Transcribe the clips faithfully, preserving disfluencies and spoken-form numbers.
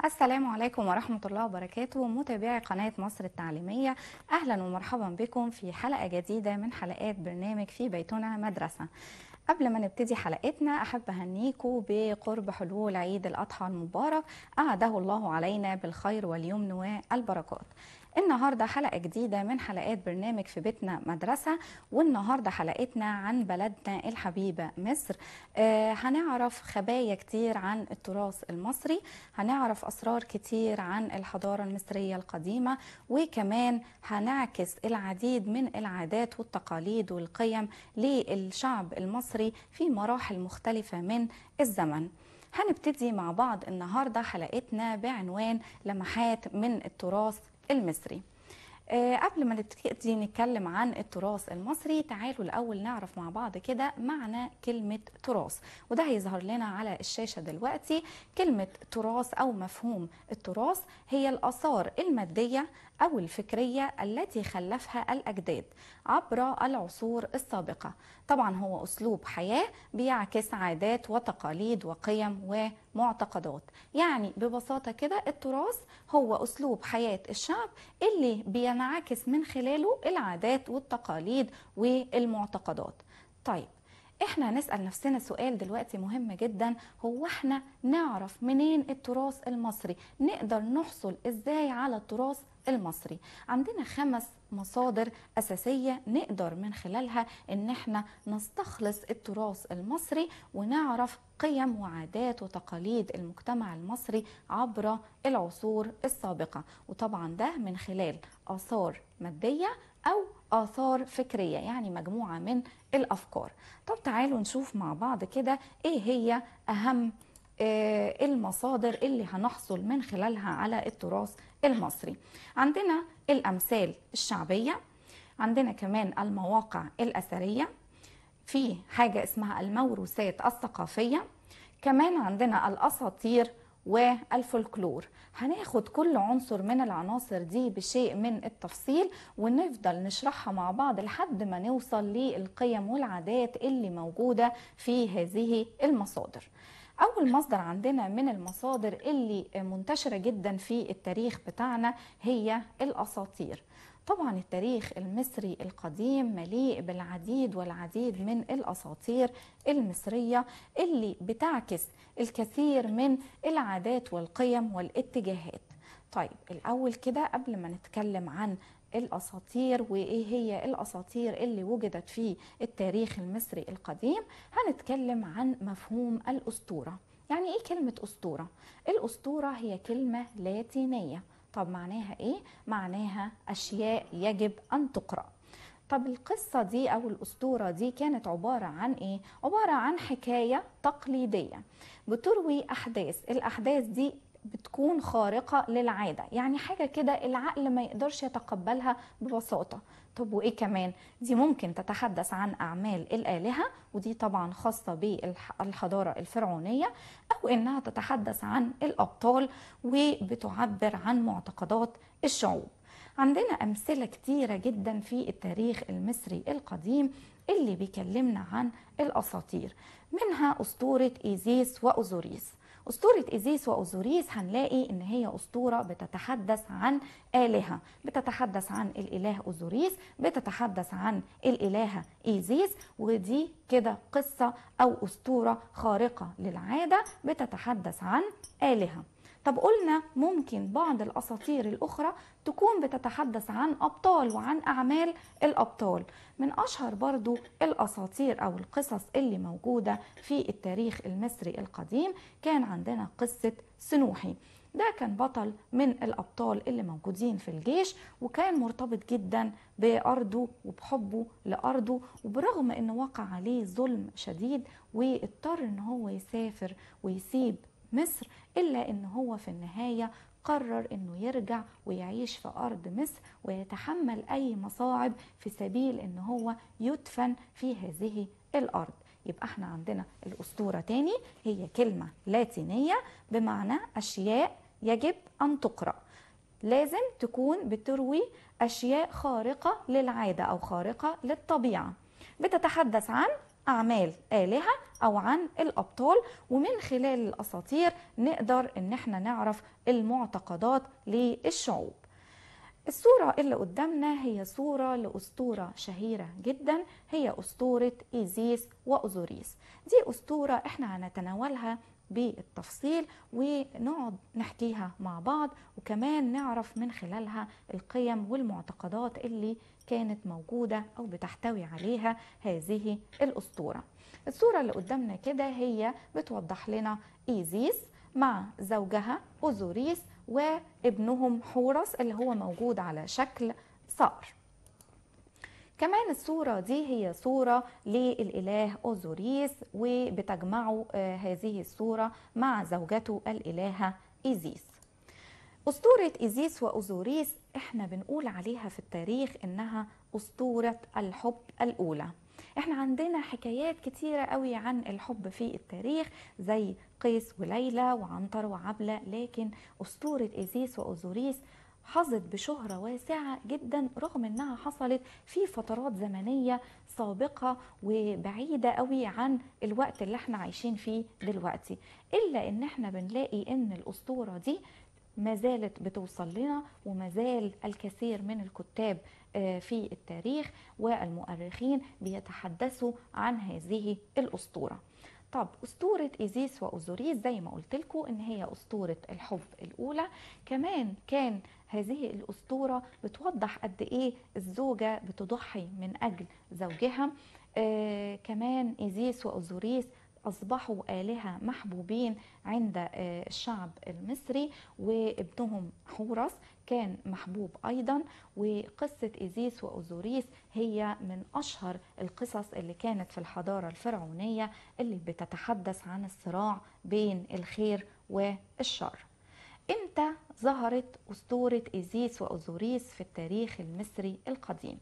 السلام عليكم ورحمة الله وبركاته، متابعي قناة مصر التعليمية. أهلا ومرحبا بكم في حلقة جديدة من حلقات برنامج في بيتنا مدرسة. قبل ما نبتدي حلقتنا أحب أهنيكم بقرب حلول عيد الأضحى المبارك، أعاده الله علينا بالخير واليمن والبركات. النهاردة حلقة جديدة من حلقات برنامج في بيتنا مدرسة، والنهاردة حلقتنا عن بلدنا الحبيبة مصر. آه هنعرف خبايا كتير عن التراث المصري، هنعرف أسرار كتير عن الحضارة المصرية القديمة، وكمان هنعكس العديد من العادات والتقاليد والقيم للشعب المصري في مراحل مختلفة من الزمن. هنبتدي مع بعض النهاردة حلقتنا بعنوان لمحات من التراث المصري. أه قبل ما نبتدي نتكلم عن التراث المصري، تعالوا الأول نعرف مع بعض كده معنى كلمة تراث، وده هيظهر لنا على الشاشة دلوقتي. كلمة تراث أو مفهوم التراث هي الآثار المادية أو الفكرية التي خلفها الأجداد عبر العصور السابقة. طبعا هو أسلوب حياة بيعكس عادات وتقاليد وقيم ومعتقدات. يعني ببساطة كده التراث هو أسلوب حياة الشعب اللي بينعكس من خلاله العادات والتقاليد والمعتقدات. طيب احنا هنسأل نفسنا سؤال دلوقتي مهم جدا، هو احنا نعرف منين التراث المصري؟ نقدر نحصل ازاي على التراث المصري؟ عندنا خمس مصادر أساسية نقدر من خلالها ان احنا نستخلص التراث المصري ونعرف قيم وعادات وتقاليد المجتمع المصري عبر العصور السابقة، وطبعا ده من خلال آثار مادية أو آثار فكرية، يعني مجموعة من الأفكار. طب تعالوا نشوف مع بعض كده إيه هي أهم المصادر اللي هنحصل من خلالها على التراث المصري. عندنا الأمثال الشعبية، عندنا كمان المواقع الأثرية، في حاجة اسمها الموروثات الثقافية، كمان عندنا الأساطير والفولكلور. هناخد كل عنصر من العناصر دي بشيء من التفصيل ونفضل نشرحها مع بعض لحد ما نوصل للقيم والعادات اللي موجودة في هذه المصادر. أول مصدر عندنا من المصادر اللي منتشرة جدا في التاريخ بتاعنا هي الأساطير. طبعا التاريخ المصري القديم مليء بالعديد والعديد من الأساطير المصرية اللي بتعكس الكثير من العادات والقيم والاتجاهات. طيب الأول كده قبل ما نتكلم عن الأساطير وإيه هي الأساطير اللي وجدت في التاريخ المصري القديم، هنتكلم عن مفهوم الأسطورة. يعني إيه كلمة أسطورة؟ الأسطورة هي كلمة لاتينية. طب معناها إيه؟ معناها أشياء يجب أن تقرأ. طب القصة دي أو الأسطورة دي كانت عبارة عن إيه؟ عبارة عن حكاية تقليدية بتروي أحداث، الأحداث دي بتكون خارقة للعادة، يعني حاجة كده العقل ما يقدرش يتقبلها ببساطة. طب وإيه كمان؟ دي ممكن تتحدث عن أعمال الآلهة، ودي طبعا خاصة بالحضارة الفرعونية، أو إنها تتحدث عن الأبطال وبتعبر عن معتقدات الشعوب. عندنا أمثلة كتيرة جدا في التاريخ المصري القديم اللي بيكلمنا عن الأساطير، منها أسطورة إيزيس وأوزوريس. أسطورة إيزيس وأوزوريس هنلاقي إن هي أسطورة بتتحدث عن آلهة، بتتحدث عن الإله أوزوريس، بتتحدث عن الإلهة إيزيس، ودي كده قصة أو أسطورة خارقة للعادة بتتحدث عن آلهة. طب قلنا ممكن بعض الأساطير الأخرى تكون بتتحدث عن أبطال وعن أعمال الأبطال. من أشهر برضو الأساطير أو القصص اللي موجودة في التاريخ المصري القديم كان عندنا قصة سنوحي. ده كان بطل من الأبطال اللي موجودين في الجيش، وكان مرتبط جدا بأرضه وبحبه لأرضه، وبرغم أنه وقع عليه ظلم شديد واضطر أنه هو يسافر ويسيب مصر، إلا أنه هو في النهاية قرر أنه يرجع ويعيش في أرض مصر ويتحمل أي مصاعب في سبيل أنه هو يدفن في هذه الأرض. يبقى احنا عندنا الأسطورة تاني هي كلمة لاتينية بمعنى أشياء يجب أن تقرأ، لازم تكون بتروي أشياء خارقة للعادة أو خارقة للطبيعة، بتتحدث عن أعمال آلهة أو عن الأبطال، ومن خلال الأساطير نقدر إن احنا نعرف المعتقدات للشعوب. الصورة اللي قدامنا هي صورة لأسطورة شهيرة جدا، هي أسطورة إيزيس وأوزوريس. دي أسطورة احنا هنتناولها بالتفصيل ونقعد نحكيها مع بعض، وكمان نعرف من خلالها القيم والمعتقدات اللي كانت موجودة أو بتحتوي عليها هذه الأسطورة. الصورة اللي قدامنا كده هي بتوضح لنا إيزيس مع زوجها أوزوريس وابنهم حورس اللي هو موجود على شكل صقر. كمان الصورة دي هي صورة للإله أوزوريس، وبتجمعه هذه الصورة مع زوجته الإلهة إيزيس. أسطورة إيزيس وأوزوريس احنا بنقول عليها في التاريخ إنها أسطورة الحب الأولى. احنا عندنا حكايات كتيرة قوي عن الحب في التاريخ زي قيس وليلى وعنتر وعبلة، لكن أسطورة إيزيس وأوزوريس حظت بشهرة واسعة جدا رغم انها حصلت في فترات زمنية سابقة وبعيدة قوي عن الوقت اللي احنا عايشين فيه دلوقتي، الا ان احنا بنلاقي ان الأسطورة دي ما زالت بتوصل لنا، وما زال الكثير من الكتاب في التاريخ والمؤرخين بيتحدثوا عن هذه الأسطورة. طب أسطورة إيزيس وأوزوريس زي ما قلت لكم إن هي أسطورة الحب الأولى. كمان كان هذه الأسطورة بتوضح قد إيه الزوجة بتضحي من أجل زوجها. آه كمان إيزيس وأوزوريس أصبحوا آلهة محبوبين عند الشعب المصري، وابنهم حورس كان محبوب أيضا. وقصة إيزيس وأوزوريس هي من أشهر القصص اللي كانت في الحضارة الفرعونية اللي بتتحدث عن الصراع بين الخير والشر. إمتى ظهرت أسطورة إيزيس وأوزوريس في التاريخ المصري القديم؟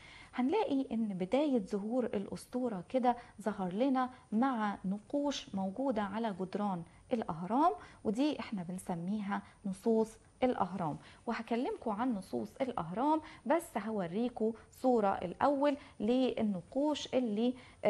هنلاقي ان بداية ظهور الأسطورة كده ظهر لنا مع نقوش موجودة على جدران الأهرام، ودي احنا بنسميها نصوص الأهرام. وهكلمكم عن نصوص الأهرام، بس هوريكم صورة الأول للنقوش اللي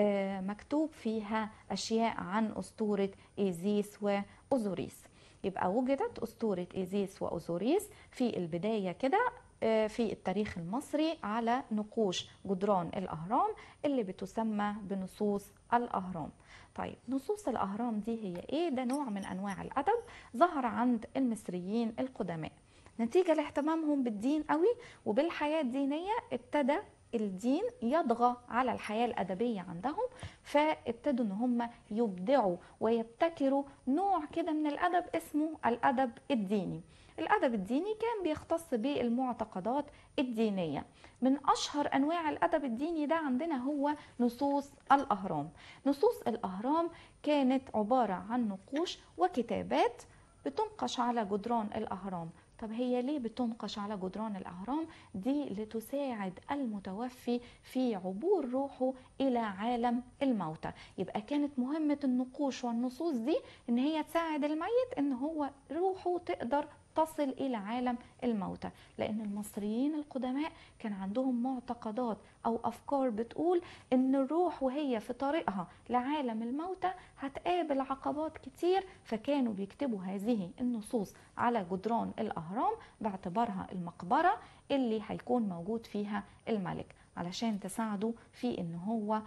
مكتوب فيها أشياء عن أسطورة إيزيس وأوزوريس. يبقى وجدت أسطورة إيزيس وأوزوريس في البداية كده في التاريخ المصري على نقوش جدران الأهرام اللي بتسمى بنصوص الأهرام. طيب نصوص الأهرام دي هي إيه؟ ده نوع من أنواع الأدب ظهر عند المصريين القدماء نتيجة لاهتمامهم بالدين قوي وبالحياة الدينية. ابتدى الدين يطغى على الحياة الأدبية عندهم، فابتدوا ان هم يبدعوا ويبتكروا نوع كده من الأدب اسمه الأدب الديني. الأدب الديني كان بيختص بالمعتقدات الدينية. من أشهر أنواع الأدب الديني ده عندنا هو نصوص الأهرام. نصوص الأهرام كانت عبارة عن نقوش وكتابات بتنقش على جدران الأهرام. طب هي ليه بتنقش على جدران الأهرام؟ دي لتساعد المتوفي في عبور روحه إلى عالم الموتى. يبقى كانت مهمة النقوش والنصوص دي إن هي تساعد الميت إن هو روحه تقدر تصل إلى عالم الموتى، لأن المصريين القدماء كان عندهم معتقدات أو أفكار بتقول إن الروح وهي في طريقها لعالم الموتى هتقابل عقبات كتير، فكانوا بيكتبوا هذه النصوص على جدران الأهرام باعتبارها المقبرة اللي هيكون موجود فيها الملك، علشان تساعده في إن هو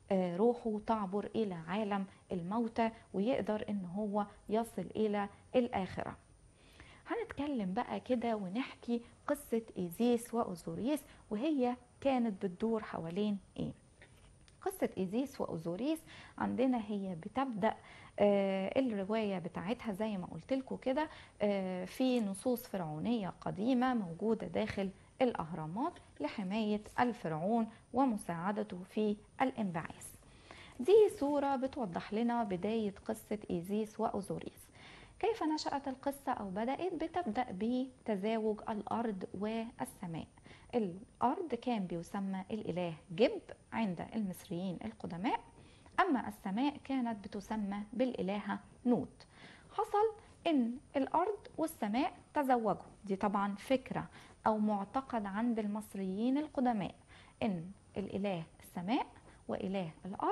روحه تعبر إلى عالم الموتى ويقدر إن هو يصل إلى الآخرة. هنتكلم بقى كده ونحكي قصة إيزيس وأوزوريس وهي كانت بتدور حوالين إيه. قصة إيزيس وأوزوريس عندنا هي بتبدأ آه الرواية بتاعتها زي ما قلت لكم كده آه في نصوص فرعونية قديمة موجودة داخل الأهرامات لحماية الفرعون ومساعدته في الانبعاث. دي صورة بتوضح لنا بداية قصة إيزيس وأوزوريس. كيف نشأت القصة أو بدأت؟ بتبدأ بتزاوج الأرض والسماء. الأرض كان بيسمى الإله جب عند المصريين القدماء، أما السماء كانت بتسمى بالإلهة نوت. حصل إن الأرض والسماء تزوجوا. دي طبعا فكرة أو معتقد عند المصريين القدماء إن الإله السماء وإله الأرض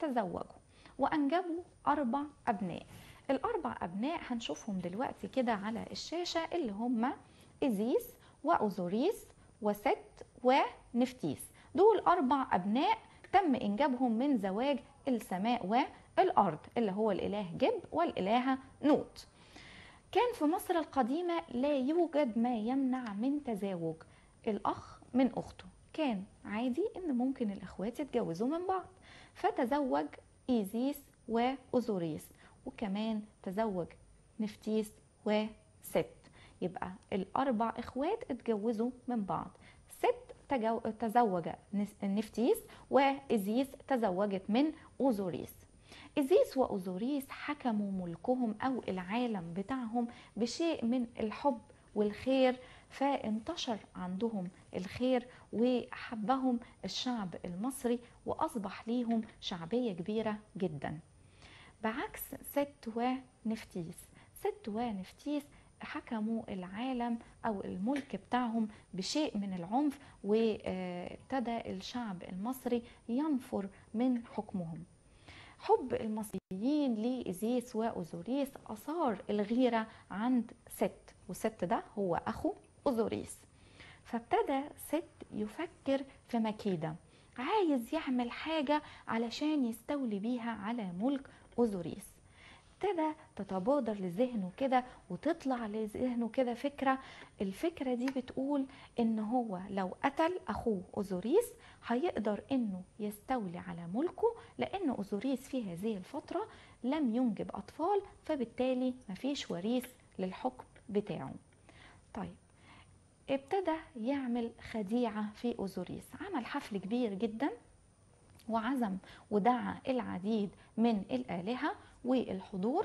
تزوجوا وأنجبوا أربع أبناء. الأربع أبناء هنشوفهم دلوقتي كده على الشاشة، اللي هم إيزيس وأوزوريس وست ونفتيس. دول أربع أبناء تم إنجابهم من زواج السماء والأرض، اللي هو الإله جب والإلهة نوت. كان في مصر القديمة لا يوجد ما يمنع من تزاوج الأخ من أخته، كان عادي إن ممكن الأخوات يتجوزوا من بعض، فتزوج إيزيس وأوزوريس، وكمان تزوج نفتيس وست. يبقى الأربع إخوات اتجوزوا من بعض. ست تزوج نفتيس، وإيزيس تزوجت من أوزوريس. إيزيس وأوزوريس حكموا ملكهم أو العالم بتاعهم بشيء من الحب والخير، فانتشر عندهم الخير وحبهم الشعب المصري وأصبح ليهم شعبية كبيرة جدا، بعكس ست ونفتيس. ست ونفتيس حكموا العالم أو الملك بتاعهم بشيء من العنف، وابتدى الشعب المصري ينفر من حكمهم. حب المصريين لإيزيس وأوزوريس أثار الغيرة عند ست، وست ده هو أخو أوزوريس. فابتدى ست يفكر في مكيدة، عايز يعمل حاجة علشان يستولي بيها على ملك أوزوريس. ابتدى تتبادر لذهنه كده وتطلع لذهنه كده فكرة. الفكرة دي بتقول ان هو لو قتل اخوه أوزوريس هيقدر انه يستولي على ملكه، لان أوزوريس في هذه الفترة لم ينجب اطفال، فبالتالي مفيش وريث للحكم بتاعه. طيب ابتدى يعمل خديعة في أوزوريس، عمل حفل كبير جدا وعزم ودعا العديد من الآلهة والحضور،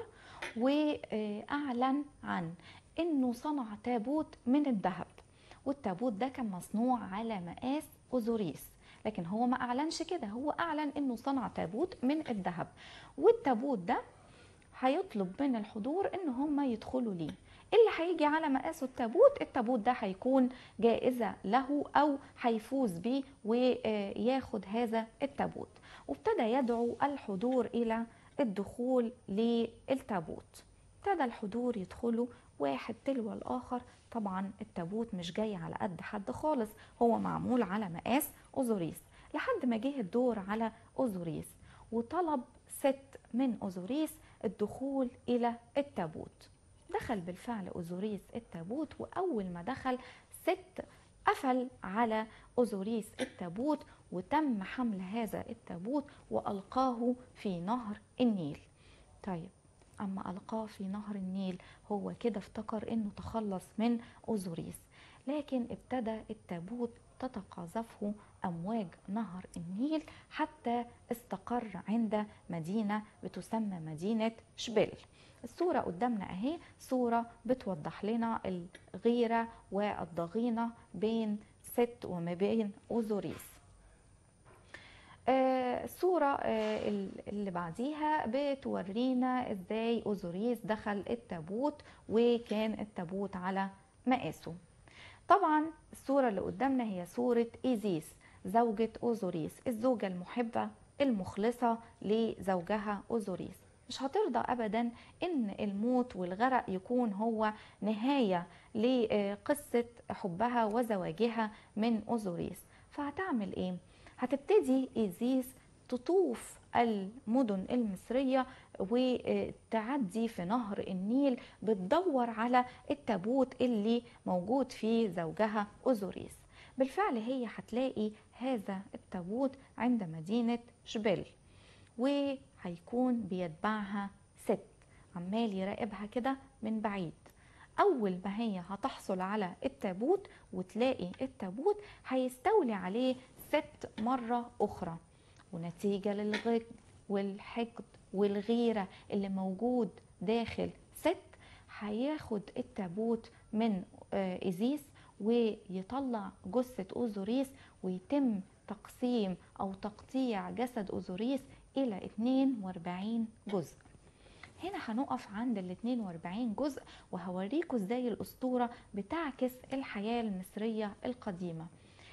وأعلن عن أنه صنع تابوت من الذهب، والتابوت ده كان مصنوع على مقاس أوزوريس، لكن هو ما أعلنش كده، هو أعلن أنه صنع تابوت من الذهب، والتابوت ده هيطلب من الحضور ان هم يدخلوا ليه. اللي هيجي على مقاسه التابوت، التابوت ده هيكون جائزة له او هيفوز بيه وياخد هذا التابوت. وابتدى يدعو الحضور الى الدخول للتابوت. ابتدى الحضور يدخلوا واحد تلو الاخر. طبعا التابوت مش جاي على قد حد خالص، هو معمول على مقاس أوزوريس، لحد ما جه الدور على أوزوريس وطلب ست من أوزوريس الدخول إلى التابوت. دخل بالفعل أوزوريس التابوت، وأول ما دخل ست قفل على أوزوريس التابوت، وتم حمل هذا التابوت وألقاه في نهر النيل. طيب أما ألقاه في نهر النيل، هو كده افتكر أنه تخلص من أوزوريس، لكن ابتدى التابوت تتقاذفه أمواج نهر النيل حتى استقر عند مدينة بتسمى مدينة شبل. الصورة قدامنا اهي، صورة بتوضح لنا الغيرة والضغينة بين ست وما بين أوزوريس. آه الصورة آه اللي بعديها بتورينا ازاي أوزوريس دخل التابوت وكان التابوت على مقاسه. طبعا الصورة اللي قدامنا هي صورة إيزيس زوجة أوزوريس، الزوجة المحبة المخلصة لزوجها أوزوريس. مش هترضى أبدا إن الموت والغرق يكون هو نهاية لقصة حبها وزواجها من أوزوريس. فهتعمل إيه؟ هتبتدي إيزيس تطوف المدن المصرية وتعدي في نهر النيل بتدور على التابوت اللي موجود فيه زوجها أوزوريس. بالفعل هي هتلاقي هذا التابوت عند مدينة شبل، وهيكون بيتبعها ست عمال يراقبها كده من بعيد. أول ما هي هتحصل على التابوت وتلاقي التابوت هيستولي عليه ست مرة أخرى، ونتيجة للغد والحقد والغيرة اللي موجود داخل ست هياخد التابوت من إيزيس ويطلع جثة أوزوريس، ويتم تقسيم أو تقطيع جسد أوزوريس إلى اتنين واربعين جزء. هنا هنقف عند ال اتنين واربعين جزء، وهوريكم ازاي الأسطورة بتعكس الحياة المصرية القديمة.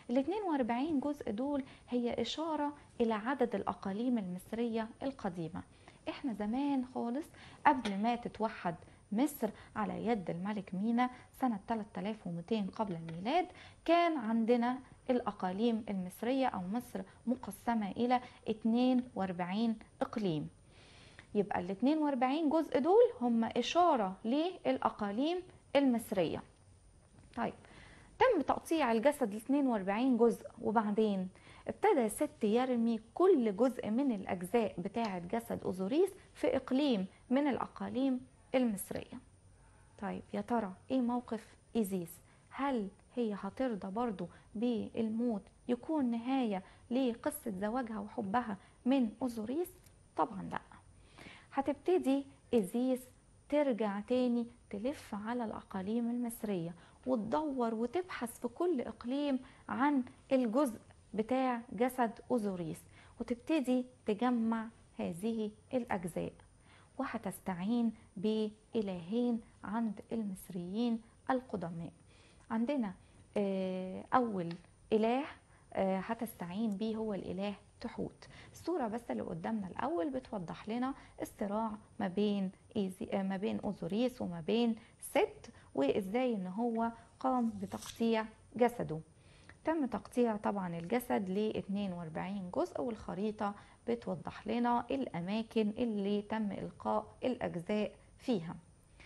ال اثنين وأربعين جزء دول هي إشارة إلى عدد الأقاليم المصرية القديمة. إحنا زمان خالص قبل ما تتوحد مصر على يد الملك مينا سنة ثلاثة آلاف ومئتين قبل الميلاد، كان عندنا الأقاليم المصرية أو مصر مقسمة إلى اثنين وأربعين إقليم. يبقى ال اثنين وأربعين جزء دول هم إشارة للأقاليم المصرية. طيب، تم تقطيع الجسد ل اثنين وأربعين جزء، وبعدين ابتدى ست يرمي كل جزء من الأجزاء بتاعة جسد أوزوريس في إقليم من الأقاليم المصرية. طيب يا ترى إيه موقف إيزيس؟ هل هي هترضى برضو بالموت يكون نهاية لقصة زواجها وحبها من أوزوريس؟ طبعا لا. هتبتدي إيزيس ترجع تاني تلف على الأقاليم المصرية وتدور وتبحث في كل إقليم عن الجزء بتاع جسد أوزوريس، وتبتدي تجمع هذه الأجزاء، وهتستعين بإلهين عند المصريين القدماء. عندنا أول إله هتستعين به هو الإله تحوت. الصورة بس اللي قدامنا الأول بتوضح لنا الصراع ما بين ما بين أوزوريس وما بين ست، وإزاي إن هو قام بتقطيع جسده. تم تقطيع طبعا الجسد ل اثنين وأربعين جزء، والخريطة بتوضح لنا الأماكن اللي تم إلقاء الأجزاء فيها.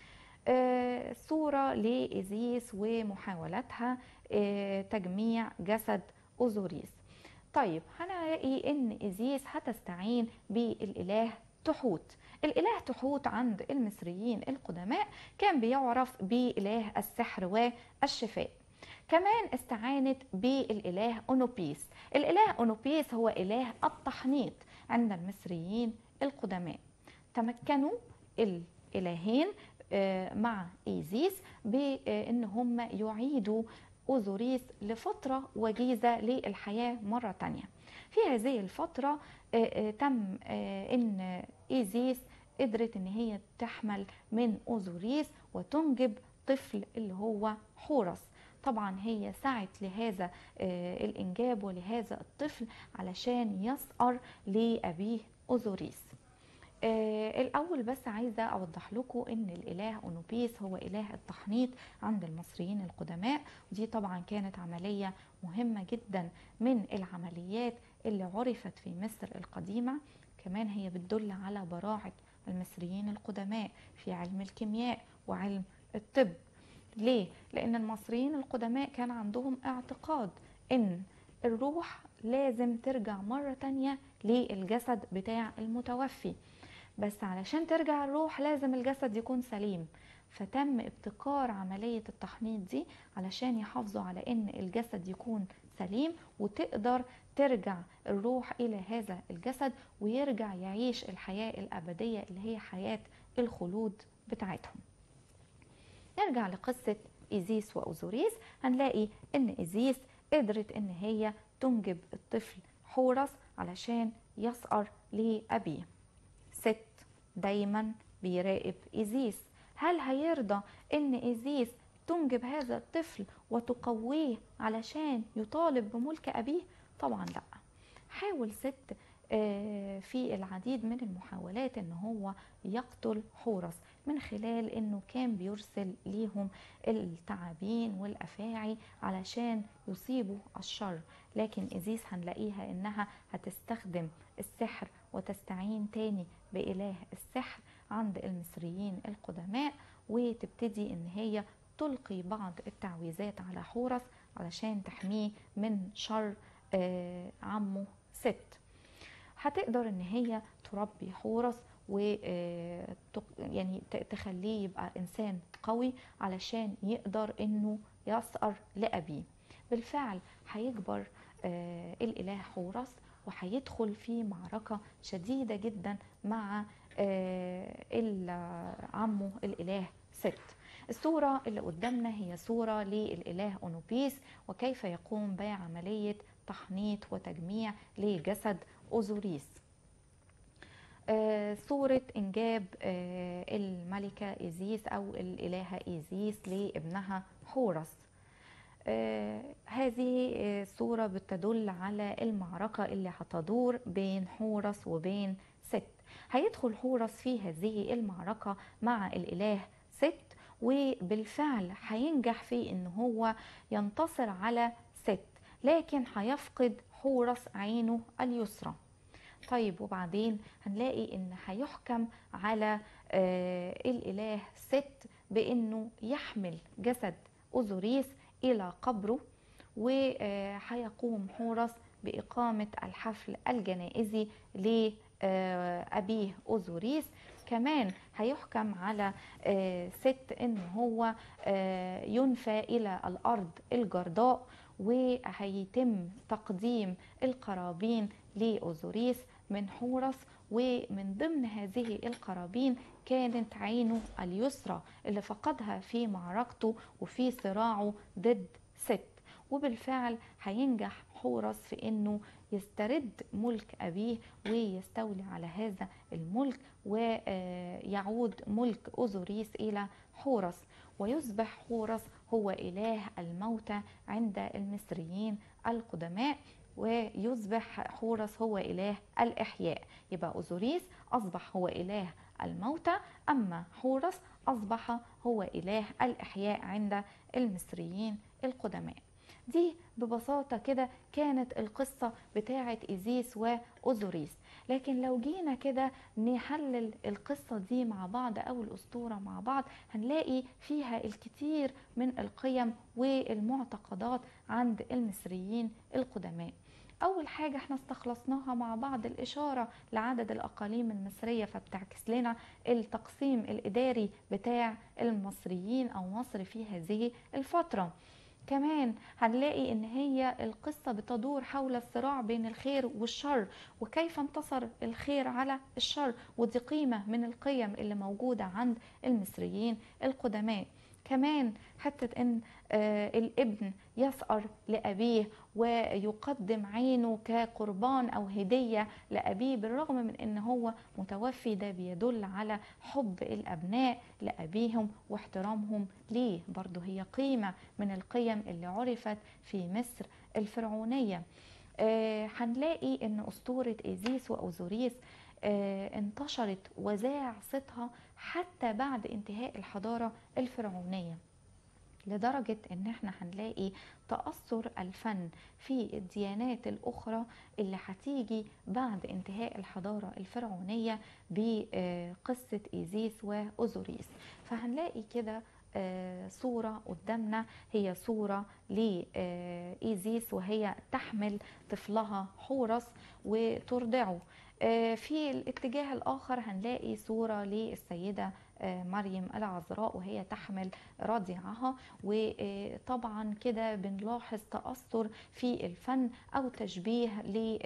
آه صورة لإيزيس ومحاولتها آه تجميع جسد أوزوريس. طيب، هنلاقي إن إيزيس هتستعين بالإله تحوت. الإله تحوت عند المصريين القدماء كان بيعرف بإله السحر والشفاء. كمان استعانت بالإله أونوبيس. الإله أونوبيس هو إله التحنيط عند المصريين القدماء. تمكنوا الإلهين مع إيزيس بأن هم يعيدوا أوزوريس لفترة وجيزة للحياة مرة تانية. في هذه الفترة تم أن إيزيس قدرت أن هي تحمل من أوزوريس وتنجب طفل اللي هو حورس. طبعا هي سعت لهذا الإنجاب ولهذا الطفل علشان يسأر لأبيه أوزوريس. آه الأول بس عايزة أوضح لكم إن الإله أونوبيس هو إله التحنيط عند المصريين القدماء، ودي طبعا كانت عملية مهمة جدا من العمليات اللي عرفت في مصر القديمة. كمان هي بتدل على براعة المصريين القدماء في علم الكيمياء وعلم الطب. ليه؟ لأن المصريين القدماء كان عندهم اعتقاد إن الروح لازم ترجع مرة تانية للجسد بتاع المتوفي، بس علشان ترجع الروح لازم الجسد يكون سليم. فتم ابتكار عملية التحنيط دي علشان يحافظوا على ان الجسد يكون سليم وتقدر ترجع الروح الى هذا الجسد ويرجع يعيش الحياة الابدية اللي هي حياة الخلود بتاعتهم. نرجع لقصة إيزيس وأوزوريس. هنلاقي ان إيزيس قدرت ان هي تنجب الطفل حورس علشان يسأر لأبيه. ست دايما بيراقب إيزيس، هل هيرضى ان إيزيس تنجب هذا الطفل وتقويه علشان يطالب بملك أبيه؟ طبعا لا. حاول ست في العديد من المحاولات ان هو يقتل حورس من خلال انه كان بيرسل ليهم التعابين والافاعي علشان يصيبوا الشر، لكن إيزيس هنلاقيها انها هتستخدم السحر وتستعين تاني بإله السحر عند المصريين القدماء، وتبتدي ان هي تلقي بعض التعويذات على حورس علشان تحميه من شر عمه ست. هتقدر ان هي تربي حورس و يعني تخليه يبقى انسان قوي علشان يقدر انه يسأر لأبيه. بالفعل هيكبر الاله حورس وهيدخل في معركة شديدة جدا مع عمه الاله ست. الصورة اللي قدامنا هي صورة للإله أونوبيس وكيف يقوم بعملية تحنيط وتجميع لجسد أوزوريس. آه صورة إنجاب آه الملكة إيزيس أو الإلهة إيزيس لابنها حورس. آه هذه آه صورة بتدل على المعركة اللي هتدور بين حورس وبين ست. هيدخل حورس في هذه المعركة مع الإله ست، وبالفعل هينجح في ان هو ينتصر على ست، لكن هيفقد حورس عينه اليسرى. طيب وبعدين هنلاقي ان هيحكم على آه الاله ست بانه يحمل جسد اوزوريس الى قبره، وهيقوم حورس باقامه الحفل الجنائزي لابيه اوزوريس. كمان هيحكم على آه ست ان هو آه ينفى الى الارض الجرداء، وهيتم تقديم القرابين لأوزوريس من حورس، ومن ضمن هذه القرابين كانت عينه اليسرى اللي فقدها في معركته وفي صراعه ضد ست. وبالفعل هينجح حورس في انه يسترد ملك ابيه ويستولي على هذا الملك، ويعود ملك اوزوريس الى حورس، ويصبح حورس هو اله الموتى عند المصريين القدماء، ويصبح حورس هو إله الإحياء. يبقى أوزوريس أصبح هو إله الموتى، أما حورس أصبح هو إله الإحياء عند المصريين القدماء. دي ببساطة كده كانت القصة بتاعة إيزيس وأوزوريس. لكن لو جينا كده نحلل القصة دي مع بعض أو الأسطورة مع بعض، هنلاقي فيها الكثير من القيم والمعتقدات عند المصريين القدماء. أول حاجة احنا استخلصناها مع بعض الإشارة لعدد الأقاليم المصرية، فبتعكس لنا التقسيم الإداري بتاع المصريين أو مصر في هذه الفترة. كمان هنلاقي ان هي القصة بتدور حول الصراع بين الخير والشر، وكيف انتصر الخير على الشر، ودي قيمة من القيم اللي موجودة عند المصريين القدماء. كمان حتى ان آه الابن يثأر لأبيه ويقدم عينه كقربان أو هدية لأبيه بالرغم من ان هو متوفي، ده بيدل على حب الأبناء لأبيهم واحترامهم ليه. برضه هي قيمة من القيم اللي عرفت في مصر الفرعونية. آه هنلاقي ان أسطورة إيزيس وأوزوريس آه انتشرت وذاع صيتها حتى بعد انتهاء الحضارة الفرعونية، لدرجة ان احنا هنلاقي تأثر الفن في الديانات الاخرى اللي هتيجي بعد انتهاء الحضارة الفرعونية بقصة إيزيس وأوزوريس. فهنلاقي كده صورة قدامنا، هي صورة لإيزيس وهي تحمل طفلها حورس وترضعه. في الاتجاه الآخر هنلاقي صورة للسيدة مريم العذراء وهي تحمل رضيعها. وطبعا كده بنلاحظ تأثر في الفن أو تشبيه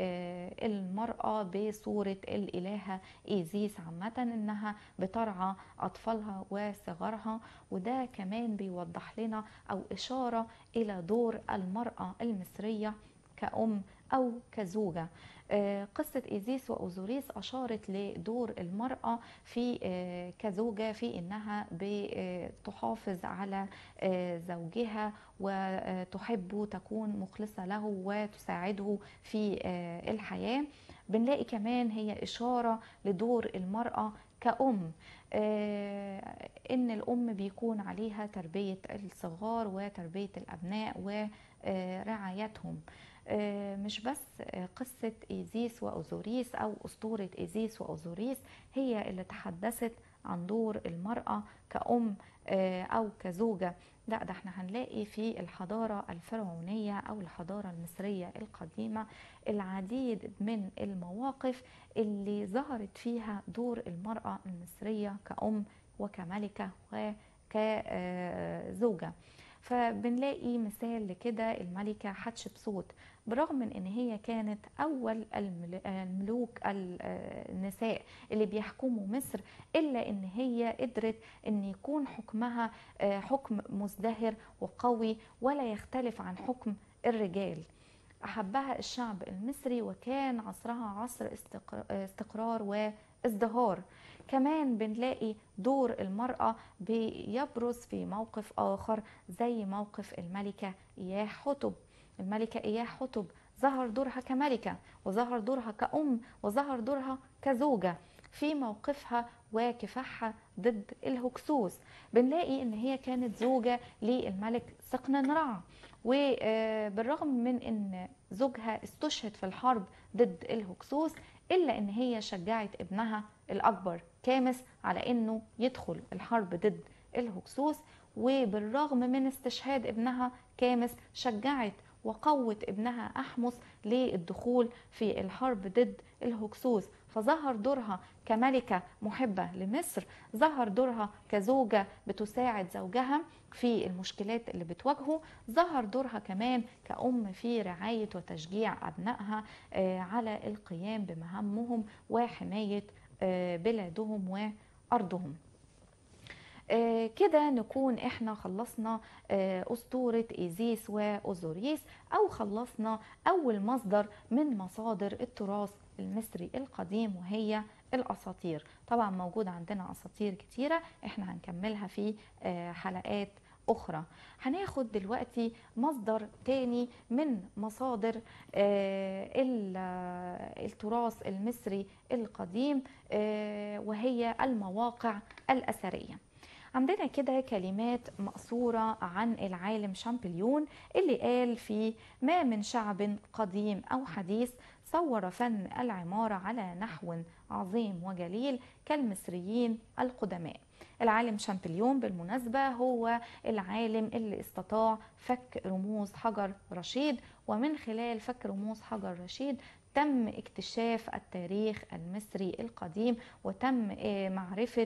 للمرأة بصورة الإلهة إيزيس عامة، إنها بترعى أطفالها وصغارها. وده كمان بيوضح لنا أو إشارة إلى دور المرأة المصرية كأم أو كزوجة. قصة إيزيس وأوزوريس أشارت لدور المرأة في كزوجة في إنها بتحافظ على زوجها وتحبه، تكون مخلصة له وتساعده في الحياة. بنلاقي كمان هي إشارة لدور المرأة كأم، إن الأم بيكون عليها تربية الصغار وتربية الأبناء ورعايتهم. مش بس قصة إيزيس وأوزوريس أو أسطورة إيزيس وأوزوريس هي اللي تحدثت عن دور المرأة كأم أو كزوجة، لا ده احنا هنلاقي في الحضارة الفرعونية أو الحضارة المصرية القديمة العديد من المواقف اللي ظهرت فيها دور المرأة المصرية كأم وكملكة وكزوجة. فبنلاقي مثال لكده الملكة حتشبسوت، برغم من ان هي كانت اول الملوك النساء اللي بيحكموا مصر، الا ان هي قدرت ان يكون حكمها حكم مزدهر وقوي ولا يختلف عن حكم الرجال. احبها الشعب المصري وكان عصرها عصر استقرار وازدهار. كمان بنلاقي دور المرأة بيبرز في موقف آخر زي موقف الملكة إياه حتب. الملكة إياه حتب ظهر دورها كملكة، وظهر دورها كأم، وظهر دورها كزوجة في موقفها وكفاحها ضد الهكسوس. بنلاقي ان هي كانت زوجة للملك سقننرع، وبالرغم من ان زوجها استشهد في الحرب ضد الهكسوس الا ان هي شجعت ابنها الاكبر كامس على انه يدخل الحرب ضد الهكسوس. وبالرغم من استشهاد ابنها كامس شجعت وقوت ابنها أحمس للدخول في الحرب ضد الهكسوس. فظهر دورها كملكة محبة لمصر، ظهر دورها كزوجة بتساعد زوجها في المشكلات اللي بتواجهه، ظهر دورها كمان كأم في رعاية وتشجيع أبنائها على القيام بمهامهم وحماية بلادهم وأرضهم. آه كده نكون احنا خلصنا آه أسطورة إيزيس وأوزوريس، أو خلصنا أول مصدر من مصادر التراث المصري القديم وهي الأساطير. طبعا موجود عندنا أساطير كتيرة احنا هنكملها في آه حلقات أخرى. هناخد دلوقتي مصدر تاني من مصادر التراث المصري القديم وهي المواقع الأثرية. عندنا كده كلمات مقصورة عن العالم شامبليون اللي قال في ما من شعب قديم أو حديث صور فن العمارة على نحو عظيم وجليل كالمصريين القدماء. العالم شامبليون بالمناسبة هو العالم اللي استطاع فك رموز حجر رشيد، ومن خلال فك رموز حجر رشيد تم اكتشاف التاريخ المصري القديم، وتم معرفة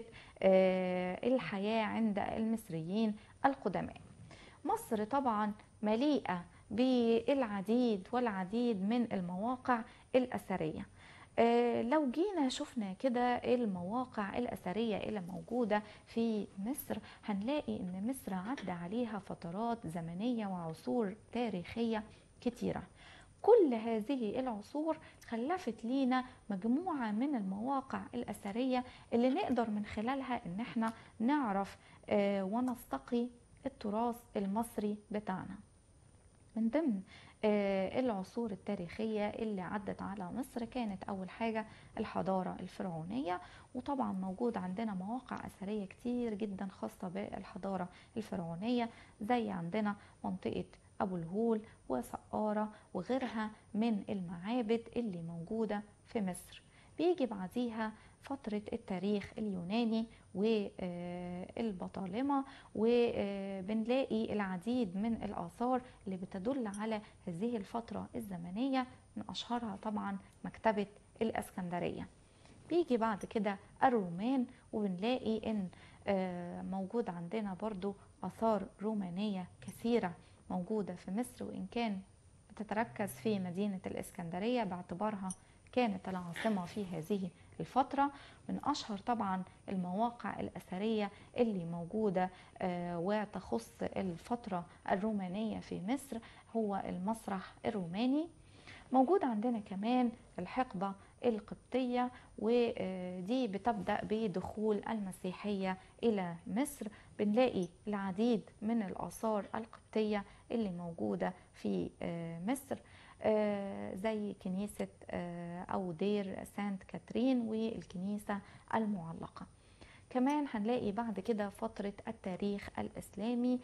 الحياة عند المصريين القدماء. مصر طبعا مليئة بالعديد والعديد من المواقع الأثرية. لو جينا شفنا كده المواقع الأثرية اللي موجودة في مصر هنلاقي إن مصر عدى عليها فترات زمنية وعصور تاريخية كتيرة. كل هذه العصور خلفت لينا مجموعة من المواقع الأثرية اللي نقدر من خلالها إن احنا نعرف ونستقي التراث المصري بتاعنا. من ضمن العصور التاريخية اللي عدت على مصر كانت أول حاجة الحضارة الفرعونية، وطبعا موجود عندنا مواقع أثرية كتير جدا خاصة بالحضارة الفرعونية، زي عندنا منطقة أبو الهول وسقارة وغيرها من المعابد اللي موجودة في مصر. بيجي بعديها فترة التاريخ اليوناني والبطالمة، وبنلاقي العديد من الآثار اللي بتدل على هذه الفترة الزمنية، من أشهرها طبعا مكتبة الإسكندرية. بيجي بعد كده الرومان، وبنلاقي إن موجود عندنا برضو آثار رومانية كثيرة موجودة في مصر، وإن كان بتتركز في مدينة الإسكندرية باعتبارها كانت العاصمة في هذه الفترة. من أشهر طبعا المواقع الأثرية اللي موجودة وتخص الفترة الرومانية في مصر هو المسرح الروماني. موجود عندنا كمان الحقبة القبطية، ودي بتبدأ بدخول المسيحية إلى مصر. بنلاقي العديد من الآثار القبطية اللي موجودة في مصر زي كنيسة أو دير سانت كاترين والكنيسة المعلقة. كمان هنلاقي بعد كده فترة التاريخ الإسلامي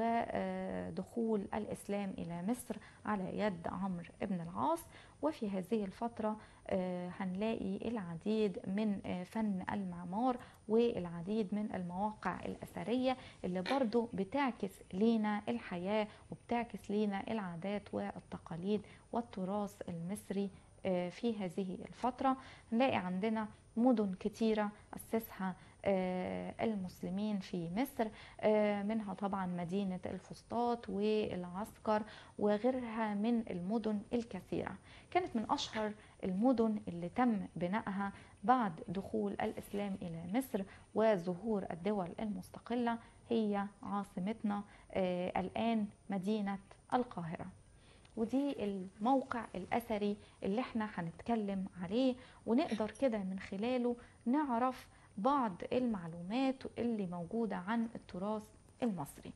ودخول الإسلام إلى مصر على يد عمرو بن العاص. وفي هذه الفترة هنلاقي العديد من فن المعمار والعديد من المواقع الأثرية اللي برضو بتعكس لينا الحياة وبتعكس لينا العادات والتقاليد والتراث المصري في هذه الفترة. نلاقي عندنا مدن كتيرة أسسها المسلمين في مصر، منها طبعا مدينة الفسطاط والعسكر وغيرها من المدن الكثيرة. كانت من أشهر المدن اللي تم بنائها بعد دخول الإسلام إلى مصر وظهور الدول المستقلة هي عاصمتنا الآن مدينة القاهرة. ودي الموقع الأثري اللي احنا هنتكلم عليه، ونقدر كده من خلاله نعرف بعض المعلومات اللي موجودة عن التراث المصري.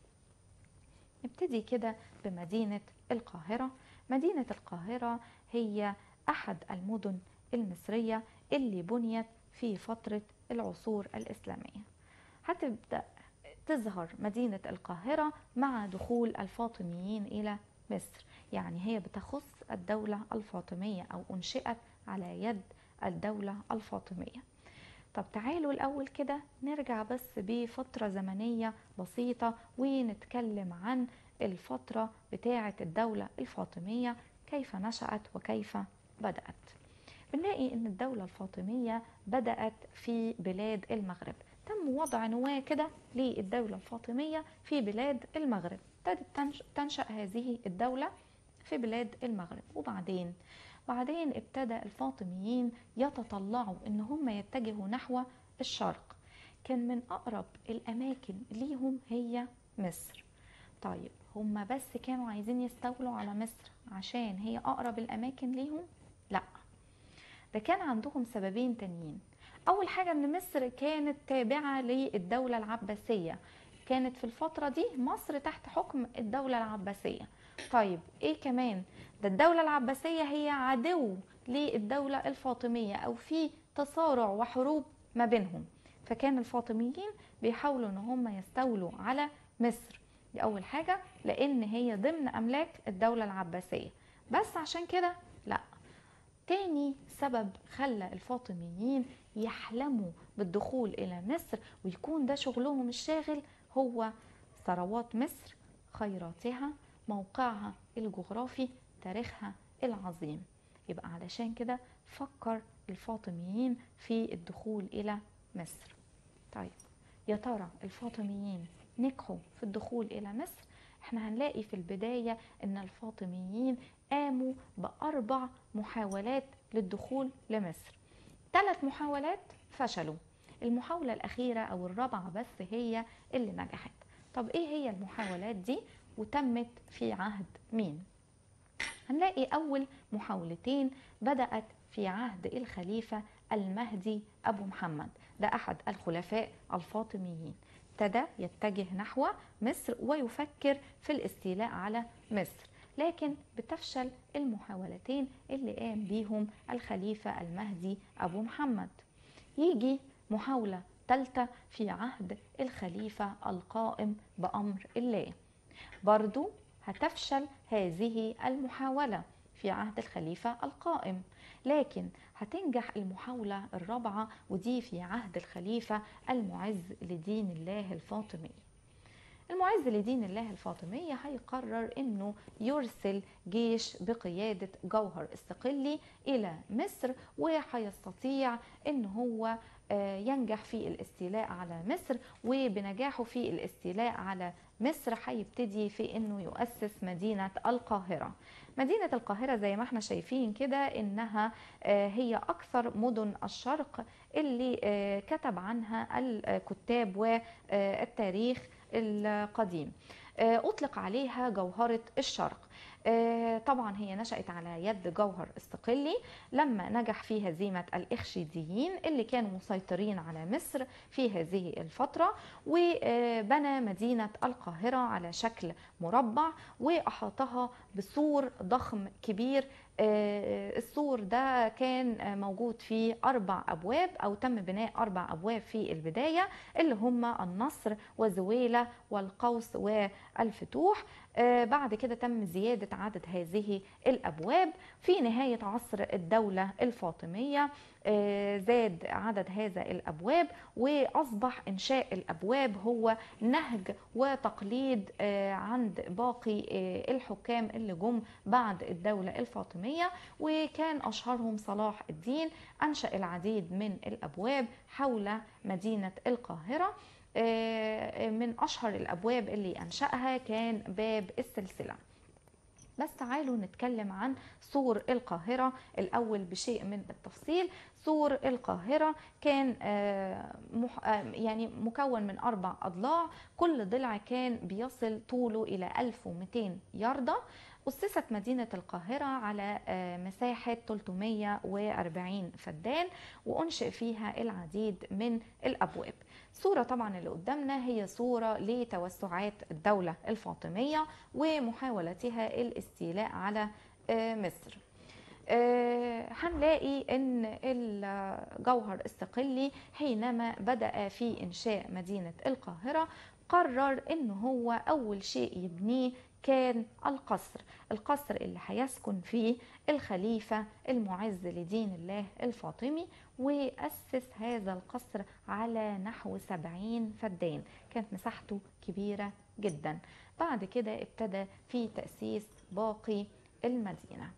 نبتدي كده بمدينة القاهرة. مدينة القاهرة هي أحد المدن المصرية اللي بنيت في فترة العصور الإسلامية. هتبدأ تظهر مدينة القاهرة مع دخول الفاطميين إلى مصر، يعني هي بتخص الدولة الفاطمية أو أنشئت على يد الدولة الفاطمية. طب تعالوا الأول كده نرجع بس بفترة زمنية بسيطة ونتكلم عن الفترة بتاعة الدولة الفاطمية، كيف نشأت وكيف بدأت. بنلاقي أن الدولة الفاطمية بدأت في بلاد المغرب، تم وضع نواة كده للدولة الفاطمية في بلاد المغرب، ابتدت تنشأ هذه الدولة في بلاد المغرب. وبعدين بعدين ابتدى الفاطميين يتطلعوا ان هم يتجهوا نحو الشرق، كان من اقرب الاماكن ليهم هي مصر. طيب هم بس كانوا عايزين يستولوا على مصر عشان هي اقرب الاماكن ليهم؟ لا، ده كان عندهم سببين تانيين. اول حاجة ان مصر كانت تابعة للدولة العباسية، كانت في الفترة دي مصر تحت حكم الدولة العباسية. طيب ايه كمان؟ ده الدولة العباسية هي عدو للدولة الفاطمية، او في تصارع وحروب ما بينهم، فكان الفاطميين بيحاولوا ان هم يستولوا على مصر. دي اول حاجة، لان هي ضمن املاك الدولة العباسية. بس عشان كده لا. تاني سبب خلى الفاطميين يحلموا بالدخول إلى مصر ويكون ده شغلهم الشاغل هو ثروات مصر، خيراتها، موقعها الجغرافي، تاريخها العظيم. يبقى علشان كده فكر الفاطميين في الدخول إلى مصر. طيب يا ترى الفاطميين نجحوا في الدخول إلى مصر؟ احنا هنلاقي في البداية ان الفاطميين قاموا بأربع محاولات للدخول لمصر. ثلاث محاولات فشلوا، المحاولة الأخيرة أو الرابعة بس هي اللي نجحت. طب إيه هي المحاولات دي وتمت في عهد مين؟ هنلاقي أول محاولتين بدأت في عهد الخليفة المهدي أبو محمد، ده أحد الخلفاء الفاطميين. ابتدى يتجه نحو مصر ويفكر في الاستيلاء على مصر، لكن بتفشل المحاولتين اللي قام بيهم الخليفة المهدي أبو محمد. يجي محاولة ثالثة في عهد الخليفة القائم بأمر الله، برضو هتفشل هذه المحاولة في عهد الخليفة القائم، لكن هتنجح المحاولة الرابعة ودي في عهد الخليفة المعز لدين الله الفاطمي. المعز لدين الله الفاطمية هيقرر انه يرسل جيش بقيادة جوهر الصقلي الى مصر، وهيستطيع ان هو ينجح في الاستيلاء على مصر، وبنجاحه في الاستيلاء على مصر هيبتدي في انه يؤسس مدينة القاهرة. مدينة القاهرة زي ما احنا شايفين كده انها هي اكثر مدن الشرق اللي كتب عنها الكتاب والتاريخ القديم. أطلق عليها جوهرة الشرق. طبعا هي نشأت على يد جوهر الصقلي لما نجح في هزيمة الإخشيديين اللي كانوا مسيطرين على مصر في هذه الفترة، وبنى مدينة القاهرة على شكل مربع وأحاطها بسور ضخم كبير. السور ده كان موجود فيه أربع أبواب، أو تم بناء أربع أبواب في البداية اللي هم النصر وزويلة والقوس والفتوح. بعد كده تم زيادة عدد هذه الأبواب. في نهاية عصر الدولة الفاطمية زاد عدد هذا الأبواب، وأصبح إنشاء الأبواب هو نهج وتقليد عند باقي الحكام اللي جم بعد الدولة الفاطمية، وكان أشهرهم صلاح الدين أنشأ العديد من الأبواب حول مدينة القاهرة. من أشهر الأبواب اللي أنشأها كان باب السلسلة. بس تعالوا نتكلم عن سور القاهرة الأول بشيء من التفصيل. سور القاهرة كان يعني مكون من أربع أضلاع، كل ضلع كان بيصل طوله إلى ألف ومئتين ياردة، أسست مدينة القاهرة على مساحة ثلاثمائة وأربعين فدان، وأنشئ فيها العديد من الأبواب. صورة طبعا اللي قدامنا هي صورة لتوسعات الدولة الفاطمية ومحاولتها الاستيلاء على مصر. هنلاقي ان الجوهر الصقلي حينما بدأ في إنشاء مدينة القاهرة قرر ان هو اول شيء يبنيه كان القصر القصر اللي هيسكن فيه الخليفة المعز لدين الله الفاطمي، وأسس هذا القصر على نحو سبعين فدان، كانت مساحته كبيرة جدا. بعد كده ابتدى في تأسيس باقي المدينة.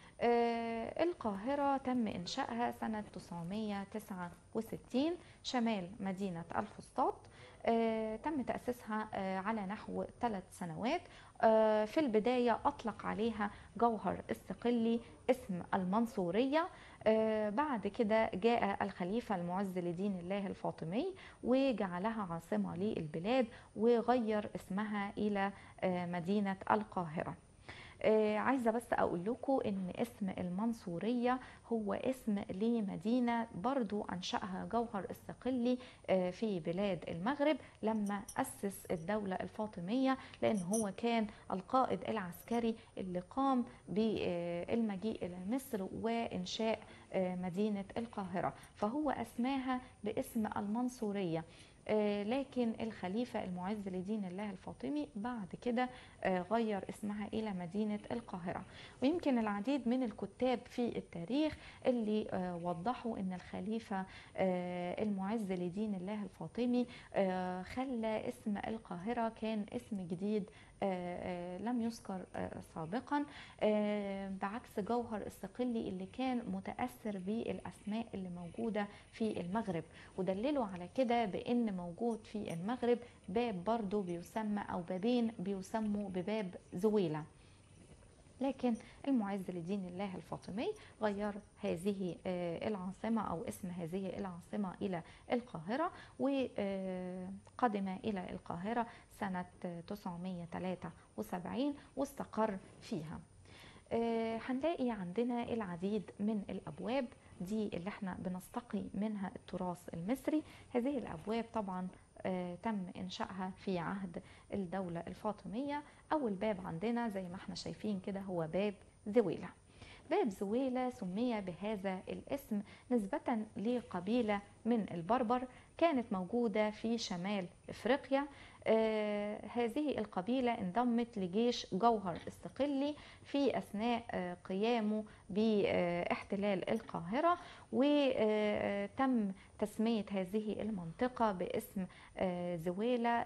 آه القاهرة تم إنشائها سنة تسعمائة وتسعة وستين شمال مدينة الفسطاط. آه تم تأسيسها آه على نحو ثلاث سنوات. آه في البداية أطلق عليها جوهر الصقلي اسم المنصورية. آه بعد كده جاء الخليفة المعز لدين الله الفاطمي وجعلها عاصمة للبلاد وغير اسمها إلى آه مدينة القاهرة. آه عايزة بس أقول لكم إن اسم المنصورية هو اسم لمدينة برضو أنشأها جوهر الصقلي آه في بلاد المغرب لما أسس الدولة الفاطمية، لأن هو كان القائد العسكري اللي قام بالمجيء إلى مصر وإنشاء آه مدينة القاهرة، فهو أسماها باسم المنصورية. آه لكن الخليفة المعز لدين الله الفاطمي بعد كده آه غير اسمها إلى مدينة القاهرة. ويمكن العديد من الكتاب في التاريخ اللي آه وضحوا أن الخليفة آه المعز لدين الله الفاطمي آه خلى اسم القاهرة كان اسم جديد آه آه لم يذكر آه سابقا، آه بعكس جوهر الصقلي اللي كان متأثر بالأسماء اللي موجودة في المغرب، ودللوا على كده بأن موجود في المغرب باب برضو بيسمى أو بابين بيسموا بباب زويلة. لكن المعز لدين الله الفاطمي غير هذه العاصمة أو اسم هذه العاصمة إلى القاهرة، وقدم إلى القاهرة سنة تسعمائة وثلاثة وسبعين واستقر فيها. هنلاقي عندنا العديد من الأبواب دي اللي احنا بنستقي منها التراث المصري. هذه الأبواب طبعا آه تم إنشائها في عهد الدولة الفاطمية. أول باب عندنا زي ما احنا شايفين كده هو باب زويلة. باب زويلة سمي بهذا الاسم نسبة لقبيلة من البربر كانت موجودة في شمال إفريقيا. آه هذه القبيلة انضمت لجيش جوهر الصقلي في أثناء آه قيامه باحتلال القاهرة، وتم تسمية هذه المنطقة باسم آه زويلة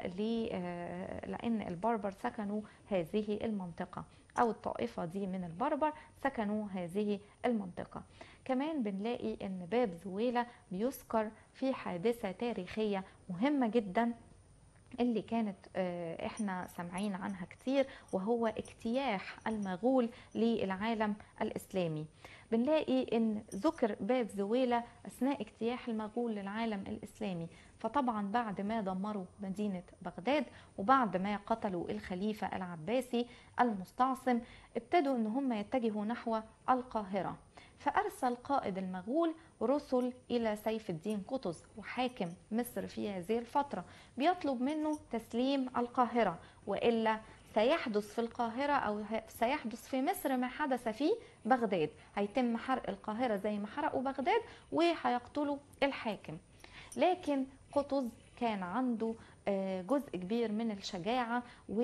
لأن البربر سكنوا هذه المنطقة، أو الطائفة دي من البربر سكنوا هذه المنطقة. كمان بنلاقي أن باب زويلة بيذكر في حادثة تاريخية مهمة جدا اللي كانت احنا سامعين عنها كتير، وهو اجتياح المغول للعالم الإسلامي. بنلاقي ان ذكر باب زويلة اثناء اجتياح المغول للعالم الإسلامي، فطبعا بعد ما دمروا مدينة بغداد وبعد ما قتلوا الخليفة العباسي المستعصم ابتدوا ان هم يتجهوا نحو القاهرة، فأرسل قائد المغول رسل إلى سيف الدين قطز وحاكم مصر في هذه الفترة بيطلب منه تسليم القاهرة، وإلا سيحدث في القاهرة أو سيحدث في مصر ما حدث في بغداد، هيتم حرق القاهرة زي ما حرقوا بغداد وهيقتلوا الحاكم. لكن قطز كان عنده جزء كبير من الشجاعة و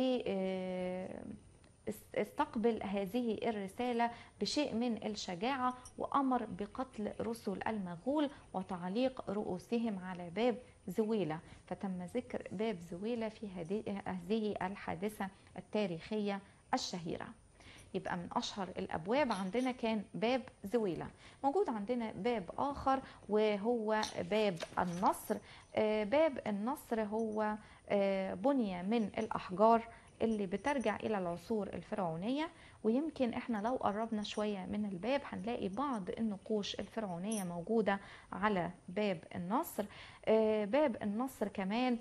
استقبل هذه الرسالة بشيء من الشجاعة وأمر بقتل رسل المغول وتعليق رؤوسهم على باب زويلة، فتم ذكر باب زويلة في هذه الحادثة التاريخية الشهيرة. يبقى من أشهر الأبواب عندنا كان باب زويلة. موجود عندنا باب آخر وهو باب النصر. باب النصر هو بني من الأحجار اللي بترجع إلى العصور الفرعونية، ويمكن احنا لو قربنا شوية من الباب هنلاقي بعض النقوش الفرعونية موجودة على باب النصر. باب النصر كمان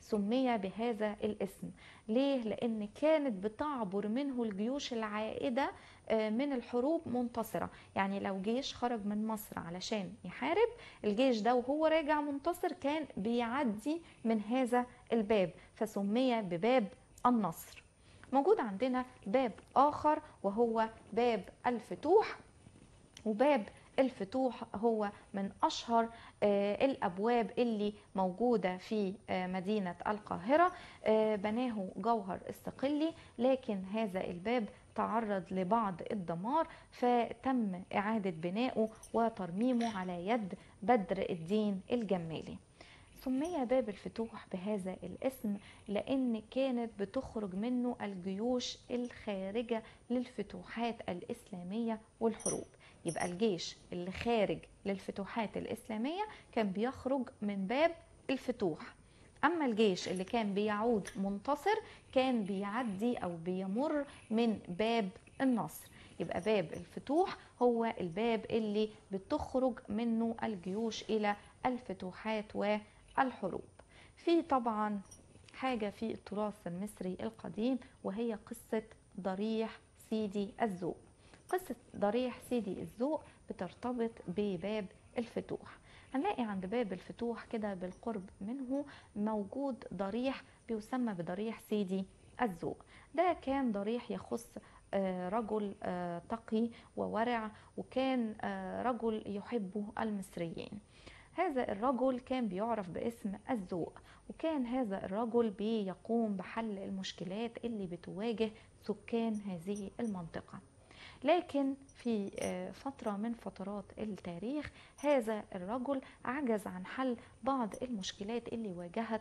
سمي بهذا الاسم. ليه؟ لأن كانت بتعبر منه الجيوش العائدة من الحروب منتصرة. يعني لو جيش خرج من مصر علشان يحارب، الجيش ده وهو راجع منتصر كان بيعدي من هذا الباب، فسمي بباب النصر. موجود عندنا باب آخر وهو باب الفتوح، وباب الفتوح هو من أشهر الأبواب اللي موجودة في مدينة القاهرة. بناه جوهر الصقلي، لكن هذا الباب تعرض لبعض الدمار فتم إعادة بنائه وترميمه على يد بدر الدين الجمالي. سمي باب الفتوح بهذا الاسم لأن كانت بتخرج منه الجيوش الخارجة للفتوحات الإسلامية والحروب. يبقى الجيش اللي خارج للفتوحات الإسلامية كان بيخرج من باب الفتوح، أما الجيش اللي كان بيعود منتصر كان بيعدي أو بيمر من باب النصر. يبقى باب الفتوح هو الباب اللي بتخرج منه الجيوش إلى الفتوحات والحروب. في طبعا حاجة في التراث المصري القديم وهي قصة ضريح سيدي الذوق. قصة ضريح سيدي الذوق بترتبط بباب الفتوح. هنلاقي عند باب الفتوح كده بالقرب منه موجود ضريح بيسمى بضريح سيدي الذوق. ده كان ضريح يخص رجل تقي وورع، وكان رجل يحبه المصريين. هذا الرجل كان بيعرف باسم الذوق، وكان هذا الرجل بيقوم بحل المشكلات اللي بتواجه سكان هذه المنطقة. لكن في فترة من فترات التاريخ هذا الرجل عجز عن حل بعض المشكلات اللي واجهت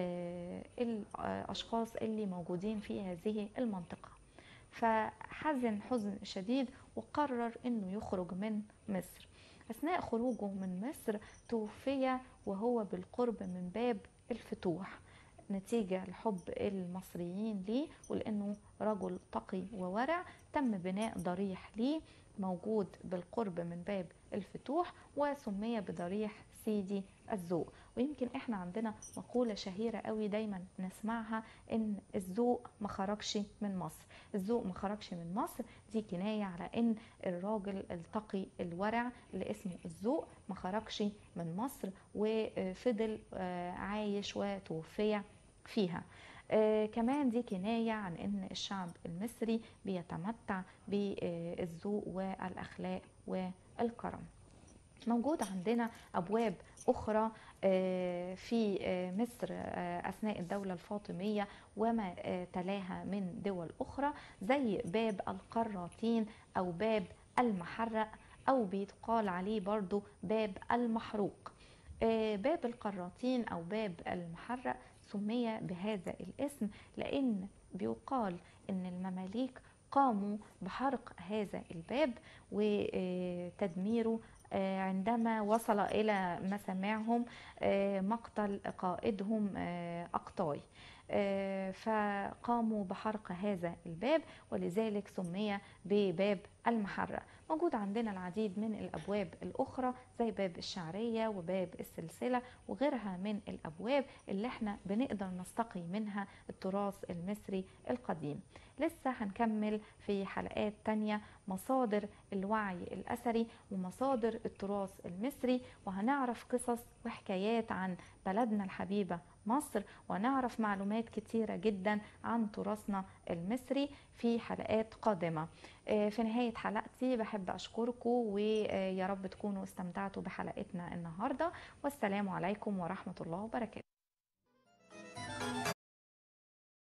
الأشخاص اللي موجودين في هذه المنطقة، فحزن حزن شديد وقرر أنه يخرج من مصر. أثناء خروجه من مصر توفي وهو بالقرب من باب الفتوح نتيجة لحب المصريين ليه، ولأنه رجل تقي وورع تم بناء ضريح ليه موجود بالقرب من باب الفتوح وسمي بضريح سيدي الذوق. ويمكن احنا عندنا مقولة شهيرة قوي دايما نسمعها ان الذوق ما خرجش من مصر. الذوق ما خرجش من مصر دي كناية على ان الراجل التقي الورع اللي اسمه الذوق ما خرجش من مصر وفضل عايش وتوفي فيها. آه كمان دي كناية عن ان الشعب المصري بيتمتع بالذوق والاخلاق والكرم. موجود عندنا ابواب اخرى آه في آه مصر آه اثناء الدولة الفاطمية وما تلاها من دول اخرى، زي باب القراطين او باب المحرق او بيتقال عليه برضو باب المحروق. باب القراطين أو باب المحرق سمي بهذا الاسم لأن بيقال أن المماليك قاموا بحرق هذا الباب وتدميره عندما وصل إلى مسامعهم مقتل قائدهم أقطاي، فقاموا بحرق هذا الباب ولذلك سمي بباب المحرق. موجود عندنا العديد من الأبواب الأخرى زي باب الشعرية وباب السلسلة وغيرها من الأبواب اللي احنا بنقدر نستقي منها التراث المصري القديم. لسه هنكمل في حلقات تانية مصادر الوعي الأثري ومصادر التراث المصري، وهنعرف قصص وحكايات عن بلدنا الحبيبة مصر، ونعرف معلومات كتيرة جدا عن تراثنا المصري في حلقات قادمة. في نهاية حلقتي بحب أشكركم ويا رب تكونوا استمتعتوا بحلقتنا النهاردة، والسلام عليكم ورحمة الله وبركاته.